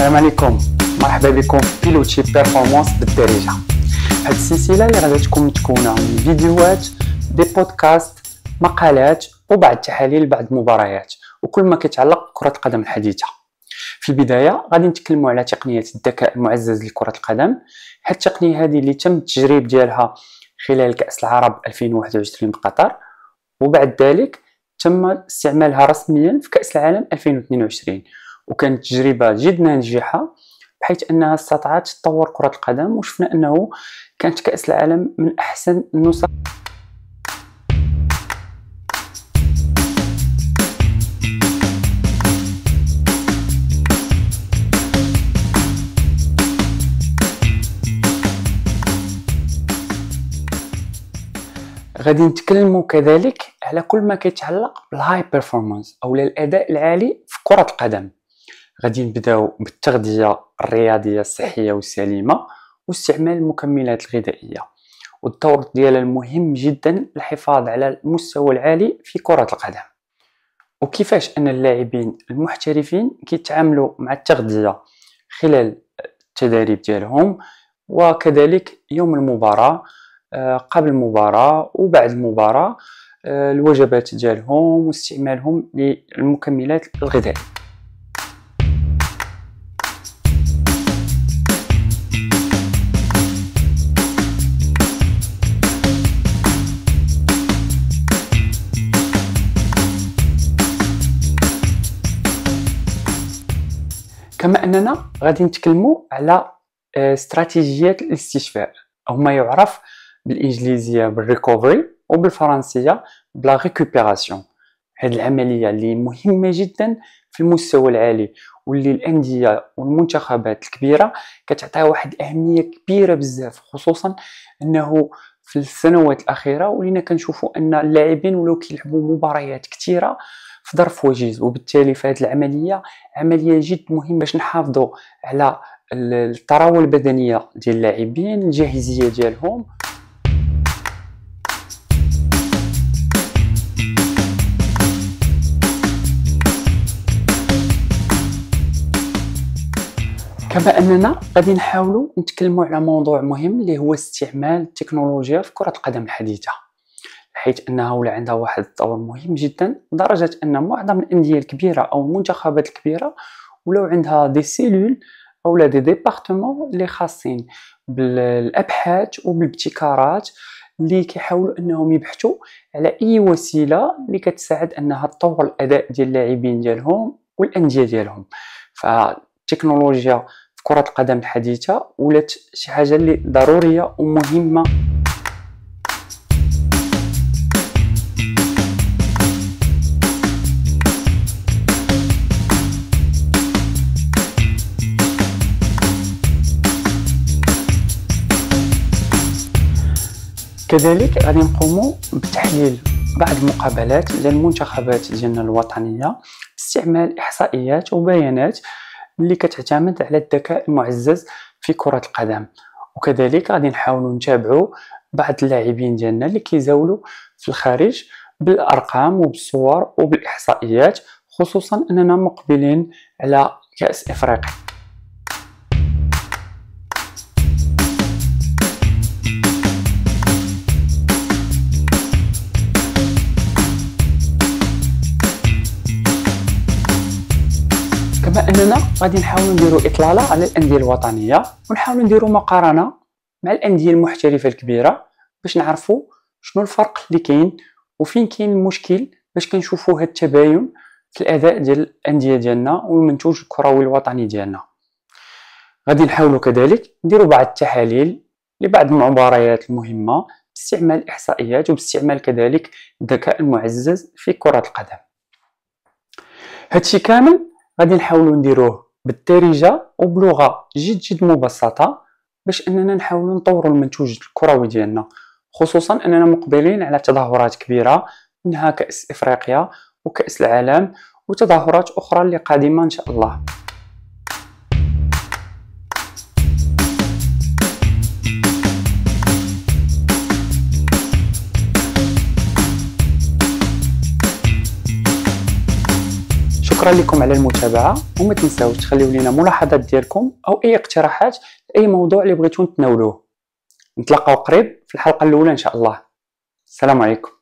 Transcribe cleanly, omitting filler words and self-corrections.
السلام عليكم، مرحبا بكم في بيلوتشي بيرفورمانس بالدارجه. هاد السلسله اللي غادي تكون متكونه من فيديوهات، دي بودكاست، مقالات وبعض التحاليل بعض المباريات وكل ما كيتعلق بكره القدم الحديثه. في البدايه غادي نتكلموا على تقنيه الذكاء المعزز لكره القدم. هاد التقنيه هذه اللي تم التجريب ديالها خلال كاس العرب 2021 بقطر، وبعد ذلك تم استعمالها رسميا في كاس العالم 2022، وكانت تجربه جد ناجحه بحيث انها استطاعت تطور كره القدم، وشفنا انه كانت كاس العالم من احسن النسخ. غادي نتكلموا كذلك على كل ما كيتعلق بالهاي بيرفورمانس او الاداء العالي في كره القدم. غادي نبداو بالتغذيه الرياضيه الصحيه والسليمه واستعمال المكملات الغذائيه، والدور ديالها المهم جدا للحفاظ على المستوى العالي في كره القدم، وكيفاش ان اللاعبين المحترفين كيتعاملوا مع التغذيه خلال التدريب ديالهم، وكذلك يوم المباراه، قبل المباراة وبعد المباراة، الوجبات ديالهم واستعمالهم للمكملات الغذائية. كما أننا غادي نتكلموا على استراتيجيات الاستشفاء، أو ما يعرف بالإنجليزية بالريكوفري وبالفرنسية بلا ريكوبيراسيون. هذه العملية اللي مهمة جدا في المستوى العالي، واللي الأندية والمنتخبات الكبيرة كتعطيها واحد الأهمية كبيرة بزاف، خصوصا أنه في السنوات الأخيرة ولينا كنشوفوا أن اللاعبين ولاو كيلعبوا مباريات كثيرة في ظرف وجيز، وبالتالي فهذه العملية عملية جد مهمة باش نحافظوا على الطراوة البدنية ديال اللاعبين، الجاهزية ديالهم. كما أننا غادي نحاولوا نتكلموا على موضوع مهم اللي هو استعمال التكنولوجيا في كرة القدم الحديثة، حيث أنها ولا عندها واحد الدور مهم جدا لدرجة أن معظم الأندية الكبيرة أو المنتخبات الكبيرة ولو عندها دي سيلول أو لا دي ديبارتمون اللي خاصين بالأبحاث وبالابتكارات اللي كيحاولوا أنهم يبحثوا على أي وسيلة اللي كتساعد أنها تطور الأداء ديال اللاعبين ديالهم والأندية ديالهم. فالتكنولوجيا في كرة القدم الحديثة ولات شي حاجة اللي ضرورية ومهمة. كذلك غادي نقوموا بتحليل بعض المقابلات ديال المنتخبات ديالنا الوطنيه باستعمال احصائيات وبيانات اللي كتعتمد على الذكاء المعزز في كره القدم، وكذلك غادي نحاولوا نتابعوا بعض اللاعبين ديالنا اللي كيزاولوا في الخارج بالارقام وبالصور وبالاحصائيات، خصوصا اننا مقبلين على كاس افريقيا. كما اننا غادي نحاولوا نديروا اطلاله على الانديه الوطنيه، ونحاولوا نديروا مقارنه مع الانديه المحترفه الكبيره باش نعرفوا شنو الفرق اللي كاين وفين كاين المشكل، باش كنشوفوا هذا التباين في الاداء ديال الانديه ديالنا والمنتوج الكروي الوطني ديالنا. غادي نحاولوا كذلك نديروا بعض التحاليل لبعض المباريات المهمه باستعمال الاحصائيات وباستعمال كذلك الذكاء المعزز في كره القدم. هادشي كامل غادي نحاولوا نديروه بالدارجه وبلغه جد مبسطه باش اننا نحاولوا نطوروا المنتوج الكروي ديالنا، خصوصا اننا مقبلين على تظاهرات كبيره منها كاس افريقيا وكاس العالم وتظاهرات اخرى اللي قادمه ان شاء الله. شكرا شكرا لكم على المتابعة، وما تنساوش تخليو لينا ملاحظات ديالكم أو أي اقتراحات لأي موضوع اللي بغيتو نتناولوه. نتلاقاو قريب في الحلقة الأولى إن شاء الله. السلام عليكم.